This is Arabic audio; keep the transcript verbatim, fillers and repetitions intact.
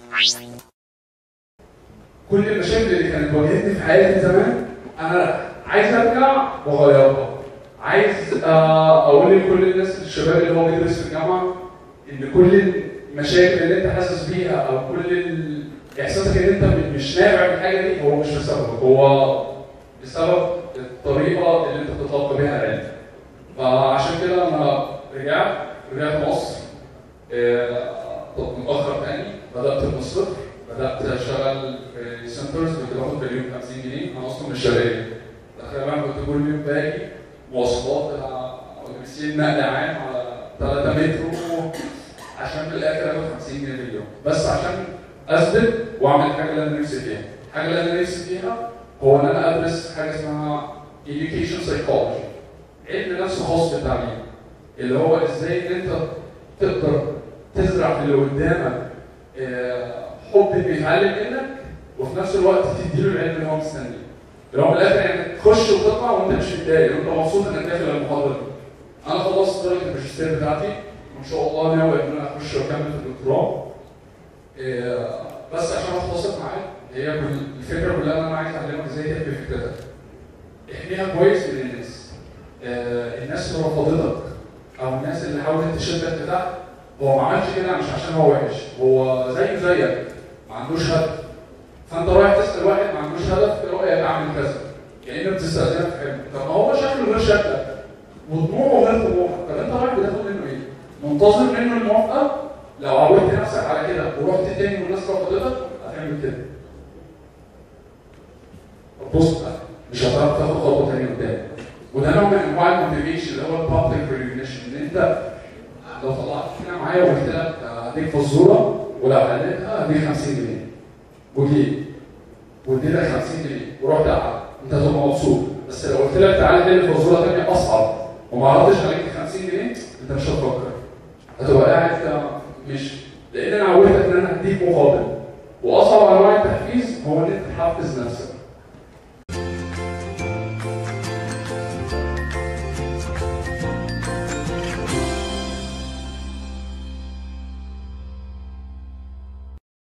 كل المشاكل اللي كانت واجهتني في حياتي زمان انا عايز ارجع واغيرها. عايز اقول لكل الناس الشباب اللي هو بيدرس في الجامعه ان كل المشاكل اللي انت حاسس بيها او كل احساسك ان انت مش نافع بالحاجه دي هو مش بسببك، هو بسبب الطريقه اللي انت بتتلقى بيها العلم. فعشان كده انا رجعت رجعت مصر متاخر تاني، بدات من الصفر، بدات اشتغل في سنترز كنت باخد باليوم خمسين جنيه. انا اصلا من الشرقيه، تقريبا كنت كل يوم باجي مواصلات اتوبيسين نقل عام على ثلاثة مترو عشان في الاخر اخد خمسين جنيه في اليوم، بس عشان اثبت واعمل الحاجه اللي انا نفسي فيها. الحاجه اللي انا نفسي فيها هو ان انا ادرس حاجه اسمها education psychology، علم نفس خاص بالتعليم، اللي هو ازاي ان انت تقدر تزرع في اللي قدامك حب بيتعلم منك وفي نفس الوقت تديله العلم اللي هو مستنيه. اللي هو في الاخر يعني تخش وتطلع وانت مش متضايق وانت مبسوط انك داخل المحاضره دي. انا خلصت درجه الماجستير بتاعتي وان شاء الله ناوي ان انا اخش واكمل في الدكتوراه. بس عشان اختصر معاك، هي الفكره كلها ان انا عايز اعلمك ازاي تحمي فكرتك. احميها كويس من الناس. الناس اللي رفضتك او الناس اللي حاولت تشدك لتحت، هو ما عملش كده مش عشان هو وحش، هو زيه زيك ما عندوش هدف. فانت رايح تسال واحد ما عندوش هدف، ايه رايك اعمل كذا؟ كانك بتستاذنه في حلم. طب ما هو شكله غير شكلك وطموحه غير طموحك، طب انت رايح بتاخد منه ايه؟ منتظر منه الموافقه؟ لو عودت نفسك على كده ورحت تاني والناس رفضتك هتعمل كده. بص بقى مش هتعرف تاخد خطوه تانيه قدام. وده نوع من انواع الموتيفيشن اللي هو البابليك ريكوجنيشن، ان انت لو طلعت كده معايا وقلت لك هديك فزوره ولو حليتها هديك خمسين جنيه وجيت واديتك خمسين جنيه ورحت قعدت، انت هتبقى مبسوط. بس لو قلت لك تعالى تاني فزوره ثانيه اصعب وما عرضتش عليك خمسين جنيه انت مش هتفكر، هتبقى قاعد كده مش، لان انا عودتك ان انا هديك مقابل. واصعب انواع التحفيز هو ان انت تحفز نفسك.